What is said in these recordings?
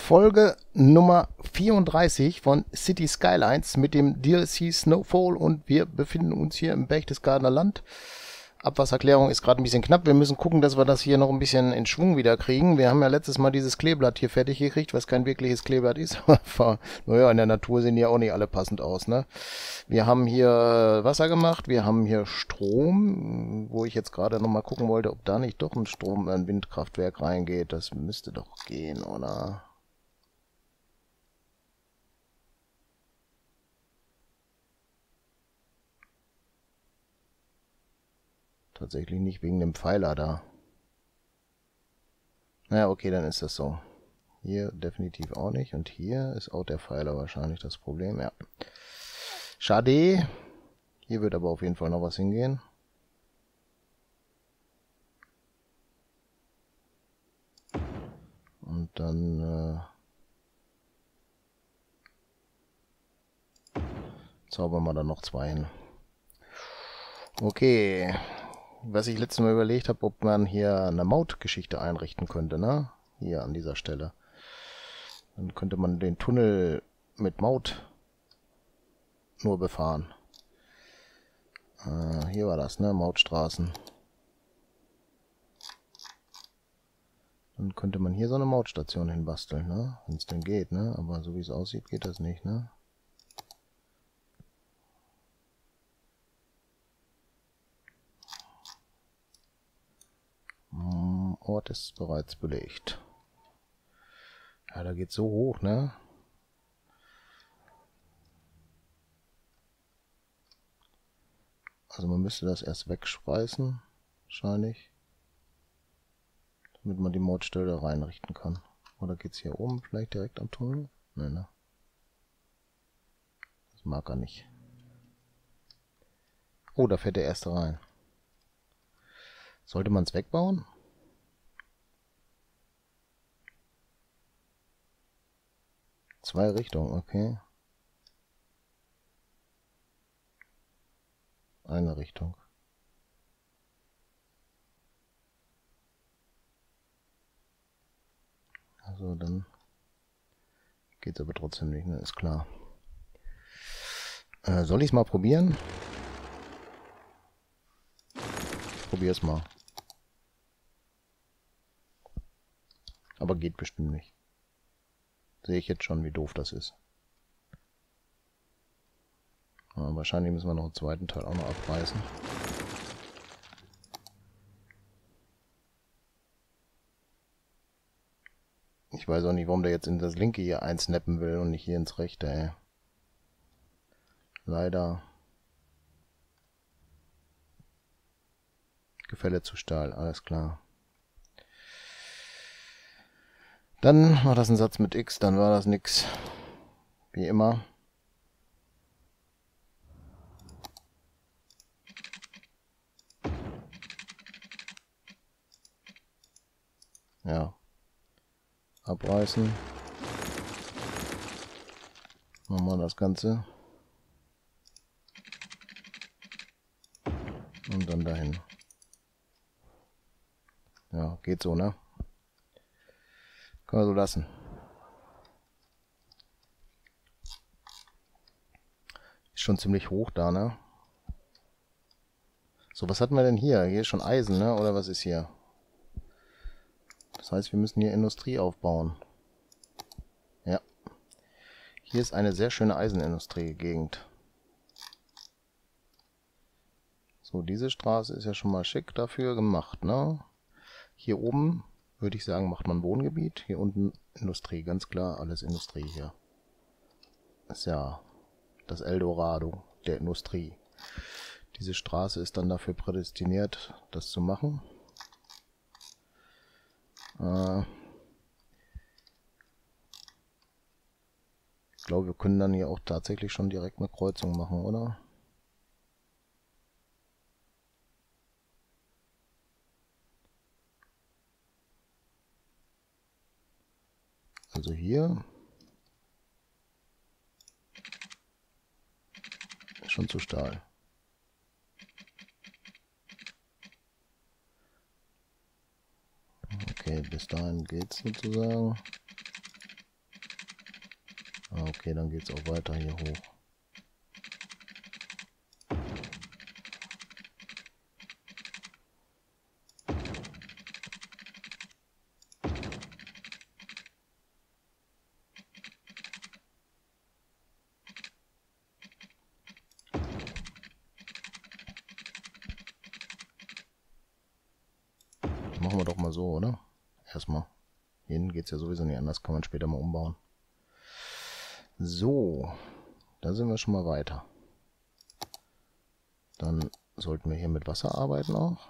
Folge Nummer 34 von City Skylines mit dem DLC Snowfall und wir befinden uns hier im Berchtesgadener Land. Abwasserklärung ist gerade ein bisschen knapp. Wir müssen gucken, dass wir das hier noch ein bisschen in Schwung wieder kriegen. Wir haben ja letztes Mal dieses Kleeblatt hier fertig gekriegt, was kein wirkliches Kleeblatt ist. Naja, in der Natur sehen die ja auch nicht alle passend aus, ne? Wir haben hier Wasser gemacht, wir haben hier Strom, wo ich jetzt gerade noch mal gucken wollte, ob da nicht doch ein Windkraftwerk reingeht. Das müsste doch gehen, oder? Tatsächlich nicht wegen dem Pfeiler da. Naja, okay, dann ist das so. Hier definitiv auch nicht. Und hier ist auch der Pfeiler wahrscheinlich das Problem, ja. Schade. Hier wird aber auf jeden Fall noch was hingehen. Und dann zaubern wir da noch zwei hin. Okay. Was ich letztes Mal überlegt habe, ob man hier eine Mautgeschichte einrichten könnte, ne? Hier an dieser Stelle. Dann könnte man den Tunnel mit Maut nur befahren. Hier war das, ne? Mautstraßen. Dann könnte man hier so eine Mautstation hinbasteln, ne? Wenn es denn geht, ne? Aber so wie es aussieht, geht das nicht, ne? Ort ist bereits belegt. Ja, da geht so hoch, ne? Also man müsste das erst wegspeisen, wahrscheinlich, damit man die Mautstelle reinrichten kann. Oder geht's hier oben vielleicht direkt am Tunnel? Nein, ne? Das mag er nicht. Oh, da fährt der erste rein. Sollte man es wegbauen? Zwei Richtungen, okay. Eine Richtung. Also dann geht's aber trotzdem nicht, ne? Ist klar. Soll ich es mal probieren? Ich probiere es mal. Aber geht bestimmt nicht. Sehe ich jetzt schon, wie doof das ist. Aber wahrscheinlich müssen wir noch einen zweiten Teil auch noch abreißen. Ich weiß auch nicht, warum der jetzt in das linke hier einsnappen will und nicht hier ins rechte, ey. Leider. Gefälle zu Stahl, alles klar. Dann war das ein Satz mit X, dann war das nix. Wie immer. Ja. Abreißen. Machen wir das Ganze. Und dann dahin. Ja, geht so, ne? Kann man so lassen. Ist schon ziemlich hoch da, ne? So, was hatten wir denn hier? Hier ist schon Eisen, ne? Oder was ist hier? Das heißt, wir müssen hier Industrie aufbauen. Ja. Hier ist eine sehr schöne Eisenindustrie-Gegend. So, diese Straße ist ja schon mal schick dafür gemacht, ne? Hier oben, würde ich sagen, macht man Wohngebiet. Hier unten Industrie, ganz klar, alles Industrie hier. Ist ja das Eldorado der Industrie. Diese Straße ist dann dafür prädestiniert, das zu machen. Ich glaube, wir können dann hier auch tatsächlich schon direkt eine Kreuzung machen, oder? Also hier ist schon zu Stahl. Okay, bis dahin geht's sozusagen. okay, dann geht's auch weiter hier hoch. Machen wir doch mal so, oder? Erstmal. Hierhin geht es ja sowieso nicht anders, kann man später mal umbauen. So, da sind wir schon mal weiter. Dann sollten wir hier mit Wasser arbeiten auch.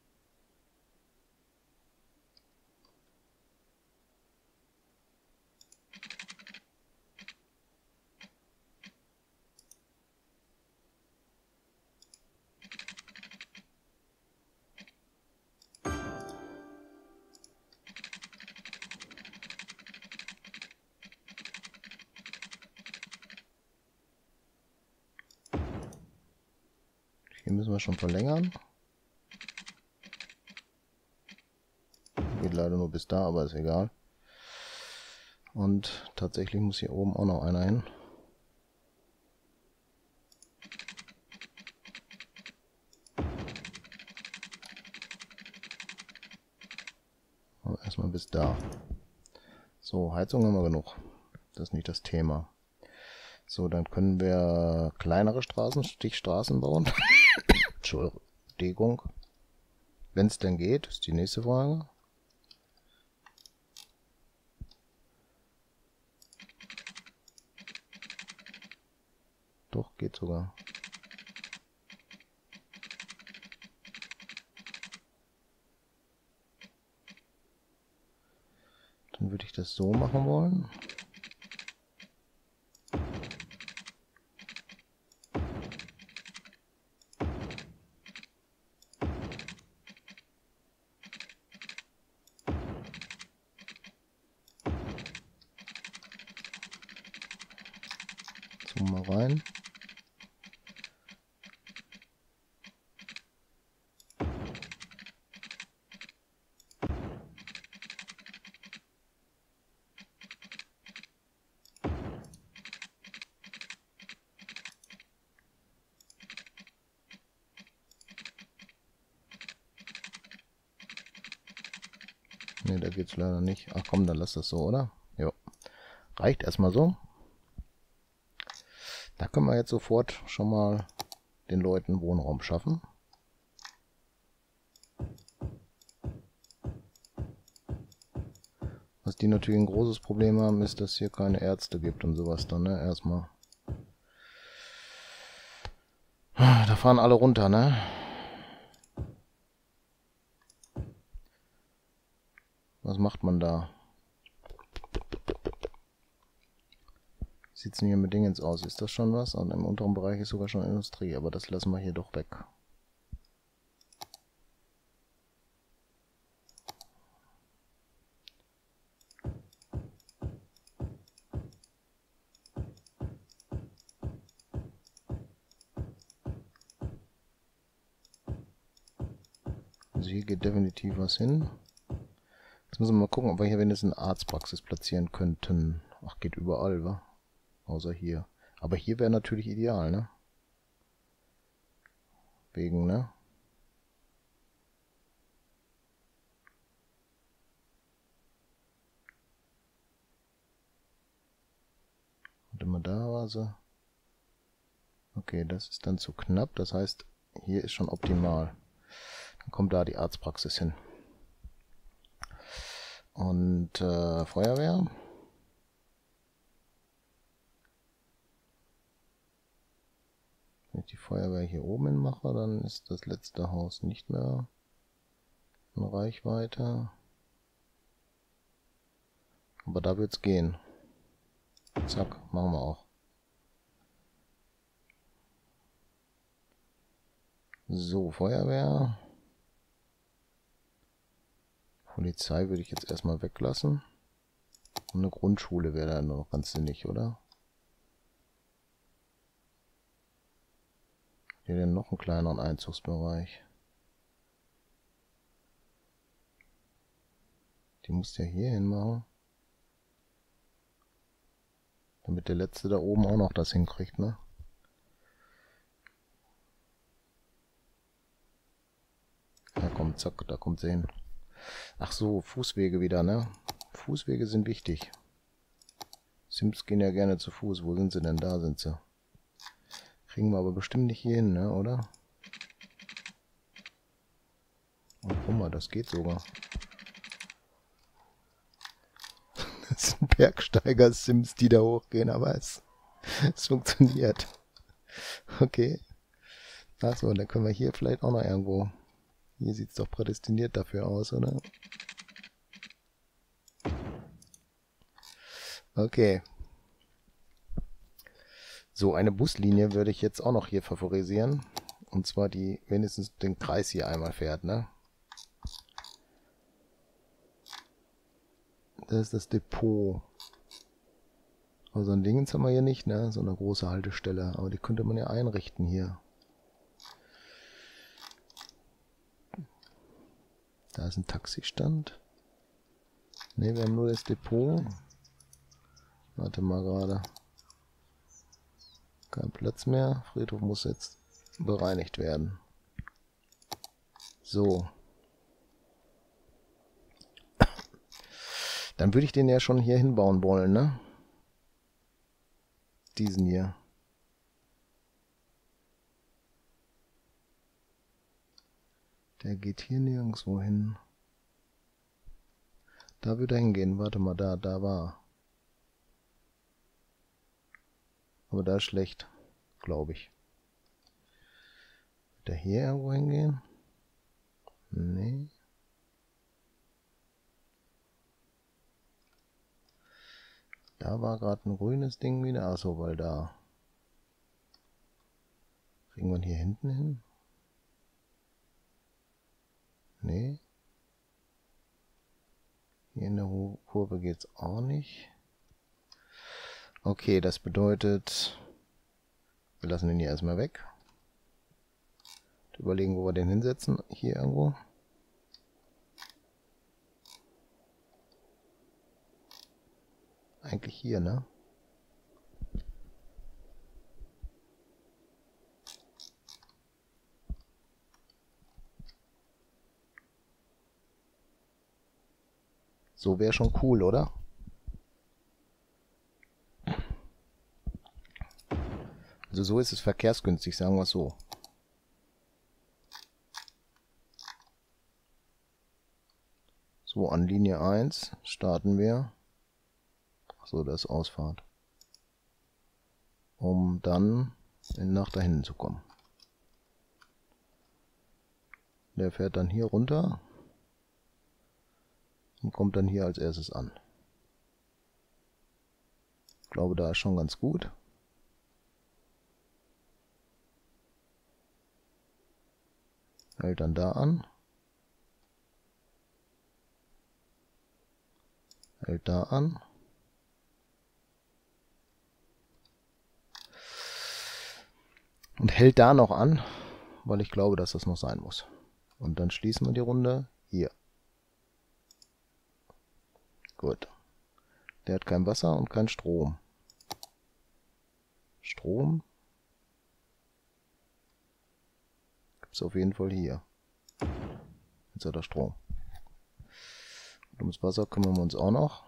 Hier müssen wir schon verlängern. Geht leider nur bis da, aber ist egal. Und tatsächlich muss hier oben auch noch einer hin. Aber erstmal bis da. So, Heizung haben wir genug. Das ist nicht das Thema. So, dann können wir kleinere Straßen, Stichstraßen bauen. Entschuldigung. Wenn es denn geht, ist die nächste Frage. Doch, geht sogar. Dann würde ich das so machen wollen. So mal rein. Ne, da geht's leider nicht. Ach komm, dann lass das so, oder? Jo. Reicht erstmal so. Da können wir jetzt sofort schon mal den Leuten Wohnraum schaffen. Was die natürlich ein großes Problem haben, ist, dass es hier keine Ärzte gibt und sowas dann, ne? Erstmal. Da fahren alle runter, ne? Was macht man da? Sieht es denn hier mit Dingens aus? Ist das schon was? Und im unteren Bereich ist sogar schon Industrie, aber das lassen wir hier doch weg. Also hier geht definitiv was hin. Jetzt müssen wir mal gucken, ob wir hier wenigstens eine Arztpraxis platzieren könnten. Ach, geht überall, wa? Außer hier. Aber hier wäre natürlich ideal, ne? Wegen, ne? Und immer da war sie. Okay, das ist dann zu knapp. Das heißt, hier ist schon optimal. Dann kommt da die Arztpraxis hin. Und Feuerwehr. Wenn ich die Feuerwehr hier oben hin mache, dann ist das letzte Haus nicht mehr in Reichweite. Aber da wird es gehen. Zack, machen wir auch. So, Feuerwehr. Polizei würde ich jetzt erstmal weglassen. Und eine Grundschule wäre dann noch ganz sinnig, oder? Hier denn noch einen kleineren Einzugsbereich. Die muss ja hier hin machen. Damit Damit der letzte da oben auch noch das hinkriegt, ne? Ja komm, zack, da kommt sie hin. Ach so, Fußwege wieder, ne? Fußwege sind wichtig. Sims gehen ja gerne zu Fuß. Wo sind sie denn? Da sind sie. Kriegen wir aber bestimmt nicht hier hin, ne? Oder? Oh, guck mal, das geht sogar. Das sind Bergsteiger-Sims, die da hochgehen, aber es funktioniert. Okay. Achso, dann können wir hier vielleicht auch noch irgendwo. Hier sieht es doch prädestiniert dafür aus, oder? Okay. So, eine Buslinie würde ich jetzt auch noch hier favorisieren. Und zwar die wenigstens den Kreis hier einmal fährt, ne? Das ist das Depot. Also ein Dingens haben wir hier nicht, ne? So eine große Haltestelle. Aber die könnte man ja einrichten hier. Da ist ein Taxistand. Ne, wir haben nur das Depot. Warte mal gerade. Kein Platz mehr. Friedhof muss jetzt bereinigt werden. So. Dann würde ich den ja schon hier hinbauen wollen, ne? Diesen hier. Der geht hier nirgendwo hin. Da würde er hingehen. Warte mal, da war. Aber da ist schlecht, glaube ich. Wird er hier irgendwo hingehen? Nee. Da war gerade ein grünes Ding wieder. Achso, weil da. Kriegen wir ihn hier hinten hin? Nee. Hier in der Kurve geht es auch nicht. Okay, das bedeutet, wir lassen den hier erstmal weg. Überlegen, wo wir den hinsetzen. Hier irgendwo. Eigentlich hier, ne? So wäre schon cool, oder? Also so ist es verkehrsgünstig, sagen wir es so. So, an Linie 1 starten wir. Achso, das ist Ausfahrt. Um dann nach da hinten zu kommen. Der fährt dann hier runter und kommt dann hier als erstes an. Ich glaube, da ist schon ganz gut. Hält dann da an. Hält da an. Und hält da noch an, weil ich glaube, dass das noch sein muss. Und dann schließen wir die Runde hier. Gut. Der hat kein Wasser und kein Strom. Strom gibt es auf jeden Fall hier. Jetzt hat er Strom. Und ums Wasser kümmern wir uns auch noch.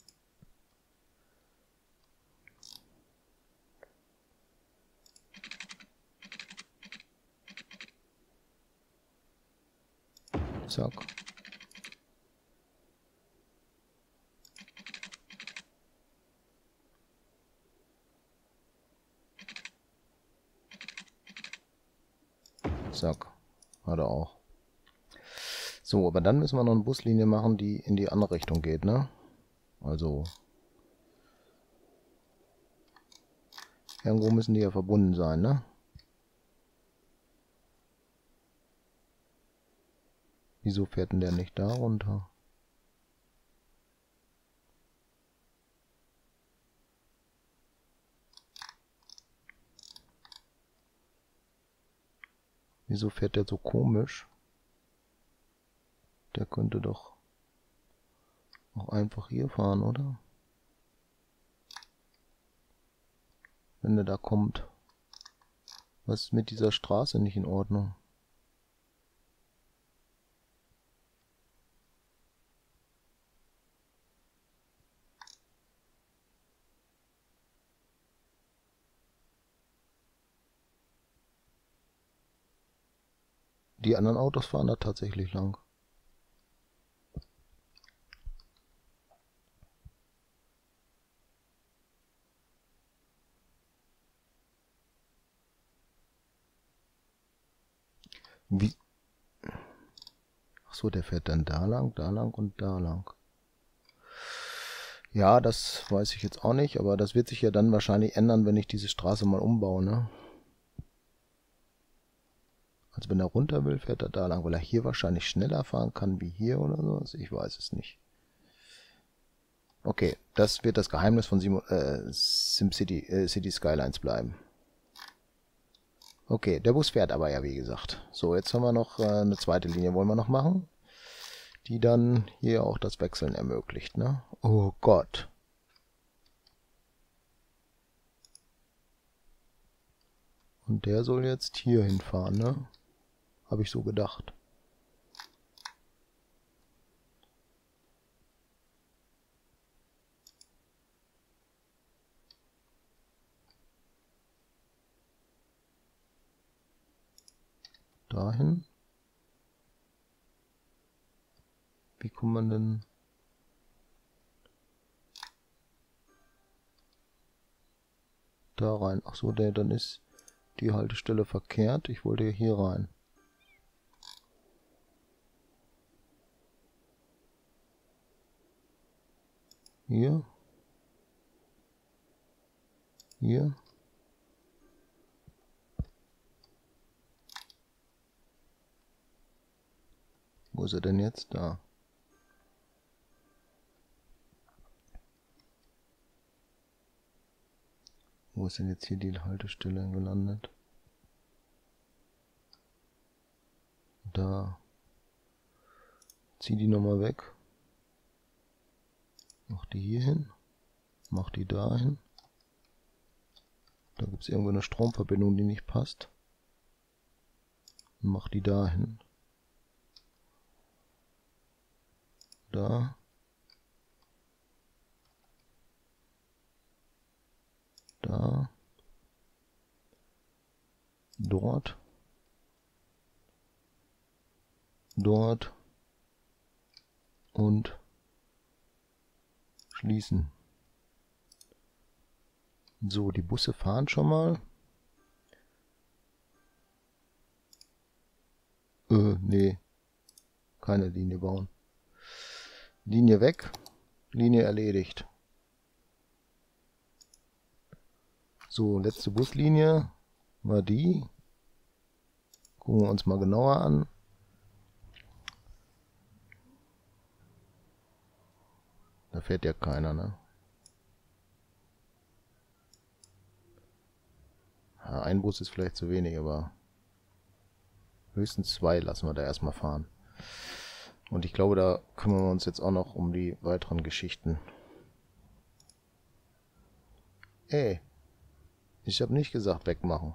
Zack. Zack. Hat er auch. So, aber dann müssen wir noch eine Buslinie machen, die in die andere Richtung geht, ne? Also irgendwo müssen die ja verbunden sein, ne? Wieso fährt denn der nicht da runter? Wieso fährt der so komisch? Der könnte doch auch einfach hier fahren, oder? wenn der da kommt. Was ist mit dieser Straße nicht in Ordnung? Die anderen Autos fahren da tatsächlich lang. Wie? Ach so, der fährt dann da lang und da lang. Ja, das weiß ich jetzt auch nicht, aber das wird sich ja dann wahrscheinlich ändern, wenn ich diese Straße mal umbaue, ne? Also wenn er runter will, fährt er da lang, weil er hier wahrscheinlich schneller fahren kann wie hier oder so. Also ich weiß es nicht. Okay, das wird das Geheimnis von SimCity City Skylines bleiben. Okay, der Bus fährt aber ja, wie gesagt. So, jetzt haben wir noch eine zweite Linie, wollen wir noch machen, die dann hier auch das Wechseln ermöglicht, ne? Oh Gott. Und der soll jetzt hier hinfahren, ne? Habe ich so gedacht. Dahin. Wie kommt man denn da rein? Ach so, dann ist die Haltestelle verkehrt. Ich wollte hier rein. Hier. Hier. Wo ist er denn jetzt? Da. Wo ist denn jetzt hier die Haltestelle gelandet? Da. Zieh die nochmal weg. Mach die hier hin. Mach die da hin. Da gibt es irgendwo eine Stromverbindung, die nicht passt. Mach die da hin. Da. Da. Dort. Dort. Und schließen. So, die Busse fahren schon mal. Nee. Keine Linie bauen. Linie weg. Linie erledigt. So, letzte Buslinie war die. Gucken wir uns mal genauer an. Da fährt ja keiner, ne? Ja, ein Bus ist vielleicht zu wenig, aber höchstens 2 lassen wir da erstmal fahren. Und ich glaube, da kümmern wir uns jetzt auch noch um die weiteren Geschichten. Ey, ich habe nicht gesagt wegmachen.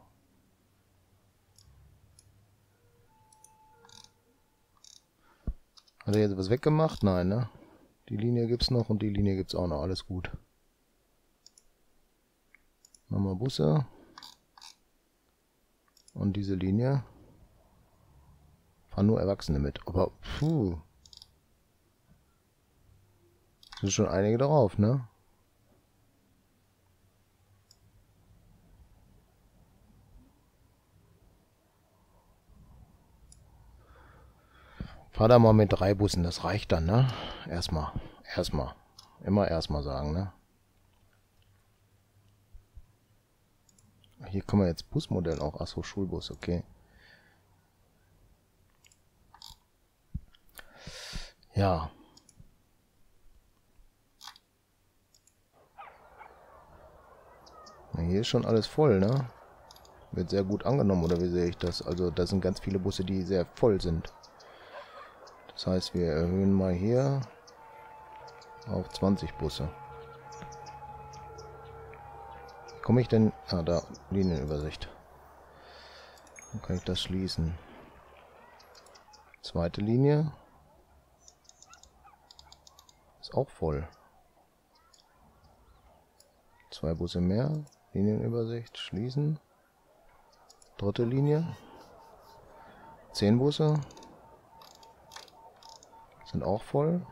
Hat er jetzt was weggemacht? Nein, ne? Die Linie gibt's noch und die Linie gibt's auch noch. Alles gut. Nochmal Busse. Und diese Linie. Fahren nur Erwachsene mit. Aber, puh. Sind schon einige drauf, ne? Fahr da mal mit 3 Bussen, das reicht dann, ne? Erstmal. Immer erstmal sagen, ne? Hier kann man jetzt Busmodell auch. Achso, Schulbus, okay. Ja. Hier ist schon alles voll, ne? Wird sehr gut angenommen, oder wie sehe ich das? Also, da sind ganz viele Busse, die sehr voll sind. Das heißt, wir erhöhen mal hier auf 20 Busse. komme ich denn... Ah, da, Linienübersicht. Dann kann ich das schließen. Zweite Linie. Ist auch voll. 2 Busse mehr. Linienübersicht schließen. Dritte Linie. 10 Busse. Sind auch voll.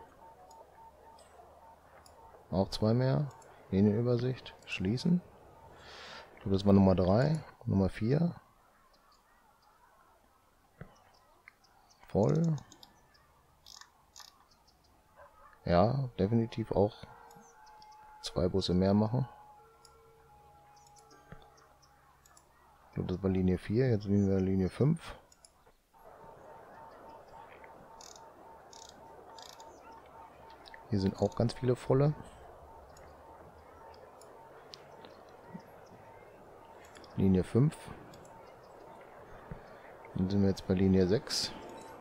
Auch 2 mehr. Linienübersicht schließen. Ich glaube, das war Nummer 3. Nummer 4. Voll. Ja, definitiv auch 2 Busse mehr machen. Ich glaube, das war Linie 4. Jetzt sind wir Linie 5. Hier sind auch ganz viele volle. Linie 5. Dann sind wir jetzt bei Linie 6.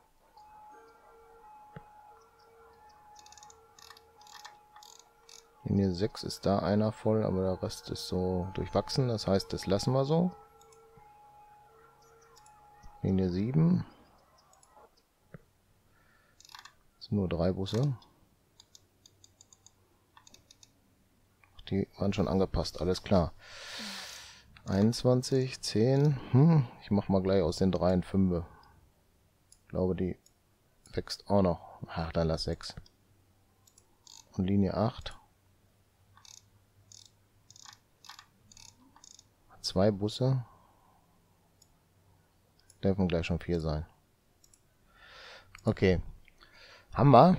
Linie 6 ist da einer voll, aber der Rest ist so durchwachsen. Das heißt, das lassen wir so. Linie 7. Das sind nur 3 Busse. Die waren schon angepasst, alles klar. 21, 10. Ich mache mal gleich aus den 3 und 5. Ich glaube, die wächst auch noch. Ach, dann lass 6. Und Linie 8. 2 Busse. Dürfen gleich schon 4 sein. Okay. Haben wir.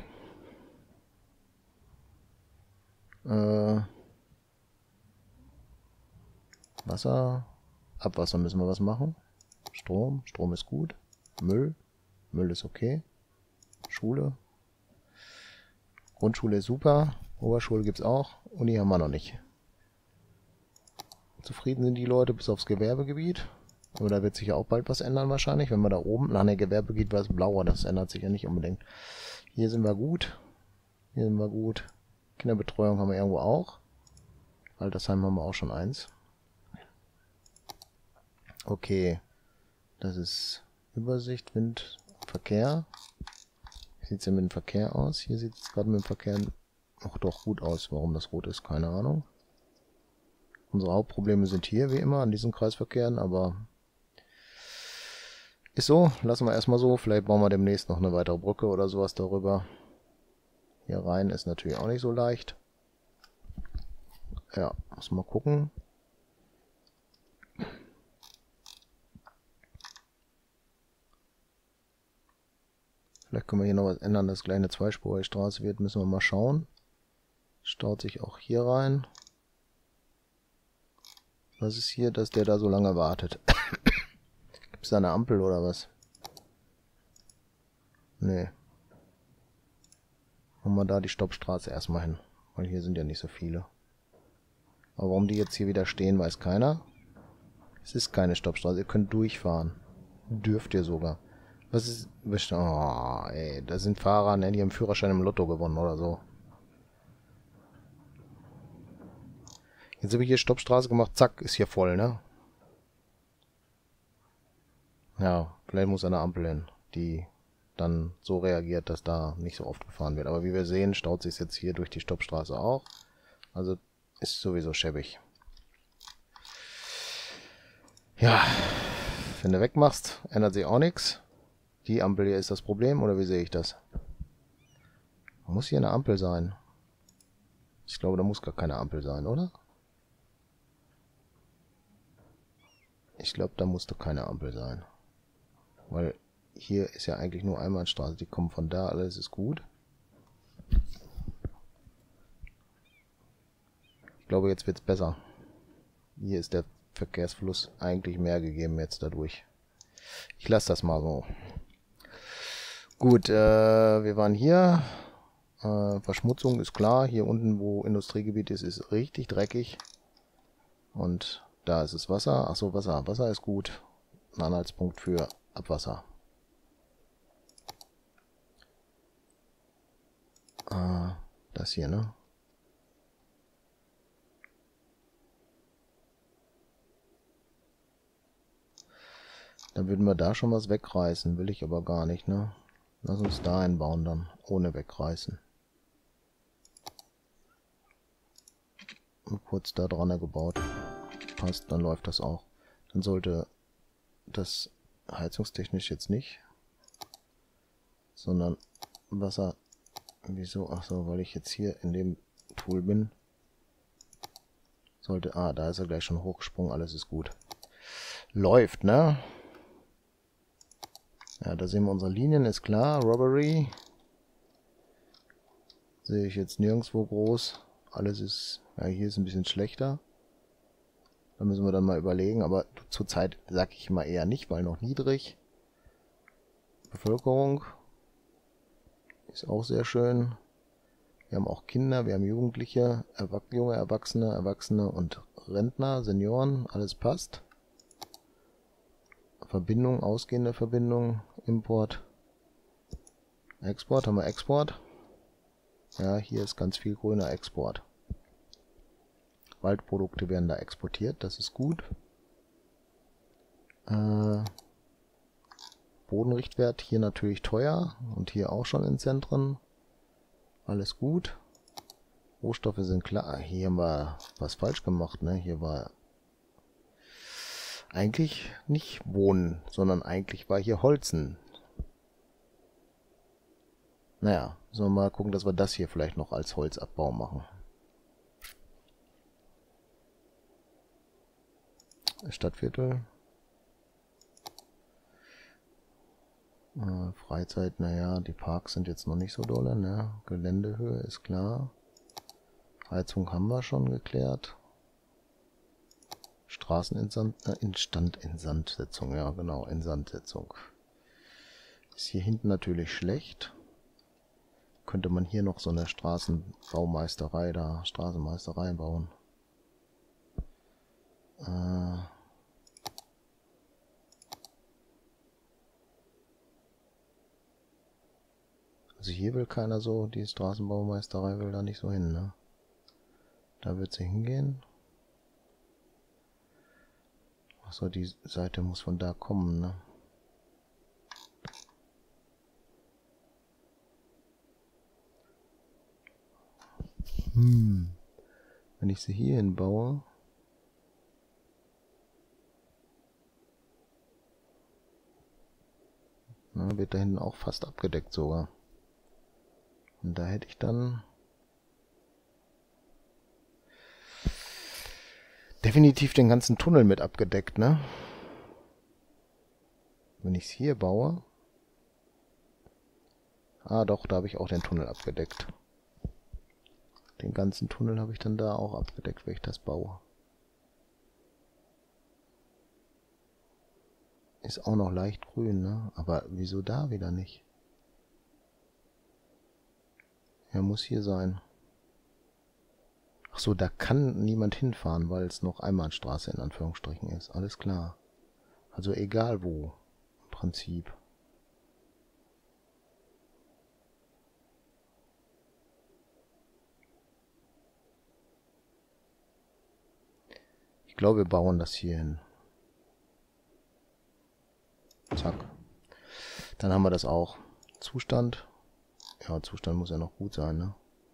Wasser. Abwasser müssen wir was machen. Strom. Strom ist gut. Müll. Müll ist okay. Schule. Grundschule ist super. Oberschule gibt es auch. Uni haben wir noch nicht. Zufrieden sind die Leute bis aufs Gewerbegebiet. Aber da wird sich ja auch bald was ändern wahrscheinlich. Wenn wir da oben... Nach dem Gewerbegebiet war es blauer. Das ändert sich ja nicht unbedingt. Hier sind wir gut. Hier sind wir gut. Kinderbetreuung haben wir irgendwo auch. Altersheim haben wir auch schon 1. Okay. Das ist Übersicht, Wind, Verkehr. Wie sieht es denn mit dem Verkehr aus? Hier sieht es gerade mit dem Verkehr noch doch gut aus. Warum das rot ist, keine Ahnung. Unsere Hauptprobleme sind hier, wie immer, an diesen Kreisverkehren, aber ist so. Lassen wir erstmal so. Vielleicht bauen wir demnächst noch eine weitere Brücke oder sowas darüber. Hier rein ist natürlich auch nicht so leicht. Ja, muss mal gucken. Vielleicht können wir hier noch was ändern, dass es gleich eine zweispurige Straße wird. Müssen wir mal schauen. Staut sich auch hier rein. Was ist hier, dass der da so lange wartet? Gibt es da eine Ampel oder was? Nee. Machen wir da die Stoppstraße erstmal hin. Weil hier sind ja nicht so viele. Aber warum die jetzt hier wieder stehen, weiß keiner. Es ist keine Stoppstraße. Ihr könnt durchfahren. Dürft ihr sogar. Was ist... Oh, ey. Da sind Fahrer, ne, die haben Führerschein im Lotto gewonnen oder so. Jetzt habe ich hier Stoppstraße gemacht. Zack, ist hier voll, ne? Ja, vielleicht muss eine Ampel hin, die dann so reagiert, dass da nicht so oft gefahren wird. Aber wie wir sehen, staut sich jetzt hier durch die Stoppstraße auch. Also ist sowieso schäbig. Ja, wenn du wegmachst, ändert sich auch nichts. Die Ampel hier ist das Problem, oder wie sehe ich das? Muss hier eine Ampel sein? Ich glaube, da muss gar keine Ampel sein, oder? Ich glaube, da musste keine Ampel sein. Weil hier ist ja eigentlich nur Einbahnstraße. Die kommen von da, alles ist gut. Ich glaube, jetzt wird es besser. Hier ist der Verkehrsfluss eigentlich mehr gegeben jetzt dadurch. Ich lasse das mal so. Gut, wir waren hier. Verschmutzung ist klar. Hier unten, wo Industriegebiet ist, ist richtig dreckig. Und da ist es Wasser. Achso, Wasser. Wasser ist gut. Ein Anhaltspunkt für Abwasser. Das hier, ne? Dann würden wir da schon was wegreißen. Will ich aber gar nicht, ne? Lass uns da einbauen dann, ohne wegreißen. Und kurz da dran gebaut. Passt, dann läuft das auch. Dann sollte das heizungstechnisch jetzt nicht, sondern Wasser. Wieso? Ach so, weil ich jetzt hier in dem Tool bin. Sollte. Ah, da ist er gleich schon hochgesprungen. Alles ist gut. Läuft, ne? Ja, da sehen wir unsere Linien, ist klar. Robbery. Sehe ich jetzt nirgendwo groß. Alles ist. Ja, hier ist ein bisschen schlechter. Da müssen wir dann mal überlegen. Aber zurzeit sage ich mal eher nicht, weil noch niedrig. Bevölkerung. Ist auch sehr schön. Wir haben auch Kinder, wir haben Jugendliche, junge Erwachsene, Erwachsene und Rentner, Senioren. Alles passt. Verbindung, ausgehende Verbindung, Import, Export, haben wir Export. Ja, hier ist ganz viel grüner Export. Waldprodukte werden da exportiert, das ist gut. Bodenrichtwert hier natürlich teuer und hier auch schon in Zentren. Alles gut. Rohstoffe sind klar. Hier haben wir was falsch gemacht, ne? Hier war eigentlich nicht Wohnen, sondern eigentlich war hier Holzen. Naja, sollen wir mal gucken, dass wir das hier vielleicht noch als Holzabbau machen. Stadtviertel. Freizeit, naja, die Parks sind jetzt noch nicht so dolle, ne? Geländehöhe ist klar. Heizung haben wir schon geklärt. Instandsetzung, ja genau, Instandsetzung. Ist hier hinten natürlich schlecht. Könnte man hier noch so eine Straßenbaumeisterei bauen. Also hier will keiner so, die Straßenbaumeisterei will da nicht so hin, ne? Da wird sie hingehen. Achso, die Seite muss von da kommen, ne? Wenn ich sie hier hinbaue. Na, wird da hinten auch fast abgedeckt sogar. Und da hätte ich dann definitiv den ganzen Tunnel mit abgedeckt, ne? Wenn ich es hier baue. Ah doch, da habe ich auch den Tunnel abgedeckt. Den ganzen Tunnel habe ich dann da auch abgedeckt, wenn ich das baue. Ist auch noch leicht grün, ne? Aber wieso da wieder nicht? Er muss hier sein. Ach so, da kann niemand hinfahren, weil es noch Einbahnstraße in Anführungsstrichen ist. Alles klar. Also egal wo, im Prinzip. Ich glaube, wir bauen das hier hin. Zack. Dann haben wir das auch. Zustand. Ja, Zustand muss ja noch gut sein, ne?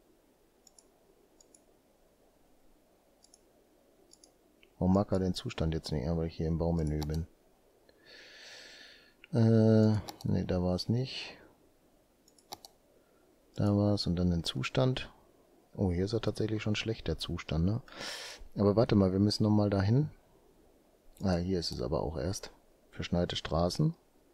Warum mag er den Zustand jetzt nicht? Ja, weil ich hier im Baumenü bin. Ne, da war es nicht. Da war es und dann den Zustand. Oh, hier ist er tatsächlich schon schlecht, der Zustand, ne? Aber warte mal, wir müssen nochmal dahin. Ah, hier ist es aber auch erst. Verschneite Straßen.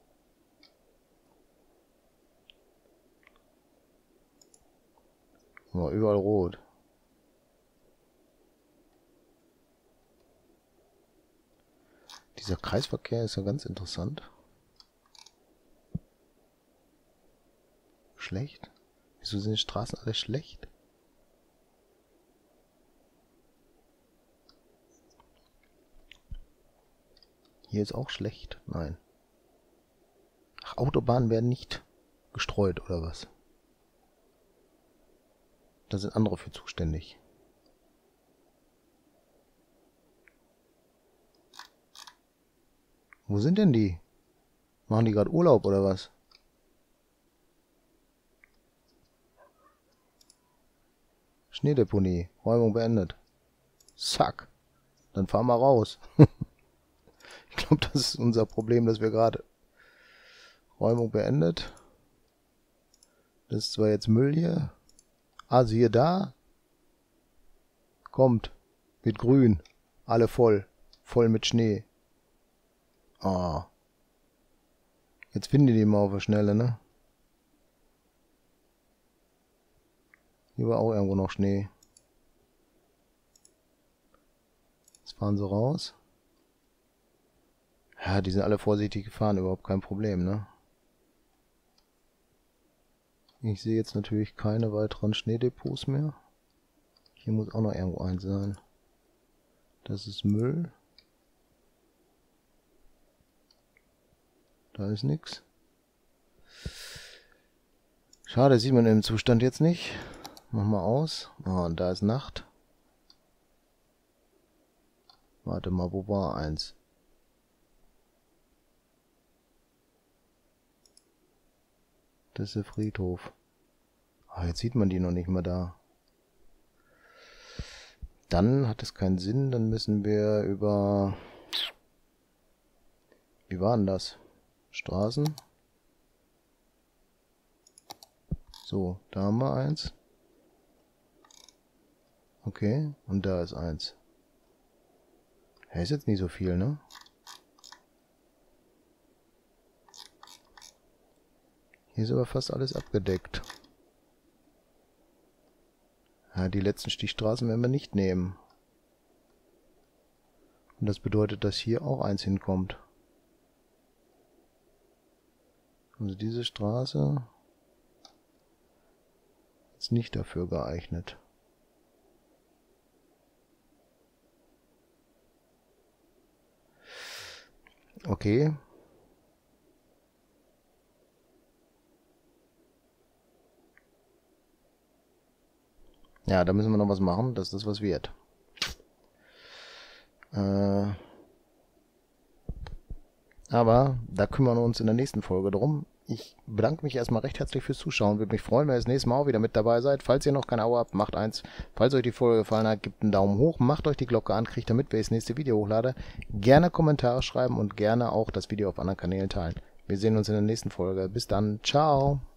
Oh, überall rot. Dieser Kreisverkehr ist ja ganz interessant. Schlecht? Wieso sind die Straßen alle schlecht? Hier ist auch schlecht. Nein. Ach, Autobahnen werden nicht gestreut, oder was? Da sind andere für zuständig. Wo sind denn die? Machen die gerade Urlaub oder was? Schneedeponie. Räumung beendet. Zack. Dann fahren wir raus. Ich glaube, das ist unser Problem, dass wir gerade... Räumung beendet. Das ist zwar jetzt Müll hier. Ah, siehe da. Kommt. Mit grün. Alle voll. Voll mit Schnee. Ah. Jetzt finden die mal auf der Schnelle, ne? Hier war auch irgendwo noch Schnee. Jetzt fahren sie raus. Ja, die sind alle vorsichtig gefahren, überhaupt kein Problem, ne? Ich sehe jetzt natürlich keine weiteren Schneedepots mehr. Hier muss auch noch irgendwo eins sein. Das ist Müll. Da ist nichts. Schade, sieht man im Zustand jetzt nicht. Mach mal aus. Ah, und da ist Nacht. Warte mal, wo war eins? Das ist der Friedhof. Ah, jetzt sieht man die noch nicht mal da. Dann hat es keinen Sinn, dann müssen wir über... Wie war denn das? Straßen. So, da haben wir eins. Okay, und da ist eins. Ja, ist jetzt nicht so viel, ne? Hier ist aber fast alles abgedeckt. Ja, die letzten Stichstraßen werden wir nicht nehmen. Und das bedeutet, dass hier auch eins hinkommt. Also diese Straße ist nicht dafür geeignet. Okay. Ja, da müssen wir noch was machen, dass das was wird. Aber da kümmern wir uns in der nächsten Folge drum. Ich bedanke mich erstmal recht herzlich fürs Zuschauen. Würde mich freuen, wenn ihr das nächste Mal auch wieder mit dabei seid. Falls ihr noch kein Abo habt, macht eins. Falls euch die Folge gefallen hat, gebt einen Daumen hoch. Macht euch die Glocke an, kriegt damit, wenn ich das nächste Video hochlade. Gerne Kommentare schreiben und gerne auch das Video auf anderen Kanälen teilen. Wir sehen uns in der nächsten Folge. Bis dann. Ciao.